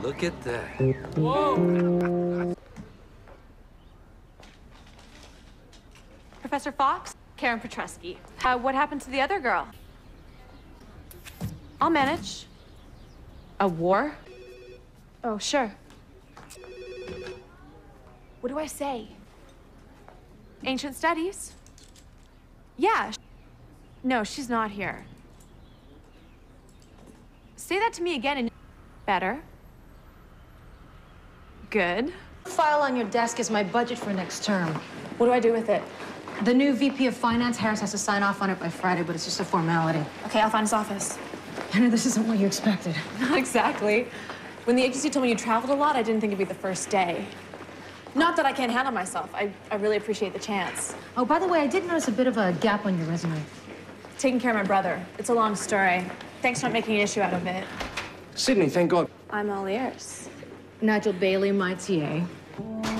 Look at that. Whoa! Professor Fox? Karen Petruski. What happened to the other girl? I'll manage. A war? Oh, sure. What do I say? Ancient studies? Yeah. No, she's not here. Say that to me again and... Better. Good. The file on your desk is my budget for next term. What do I do with it? The new VP of Finance, Harris, has to sign off on it by Friday, but it's just a formality. Okay, I'll find his office. I know this isn't what you expected. Not exactly. When the agency told me you traveled a lot, I didn't think it'd be the first day. Not that I can't handle myself. I really appreciate the chance. Oh, by the way, I did notice a bit of a gap on your resume. Taking care of my brother. It's a long story. Thanks for not making an issue out of it. Sydney, thank God. I'm all ears. Nigel Bailey, my TA.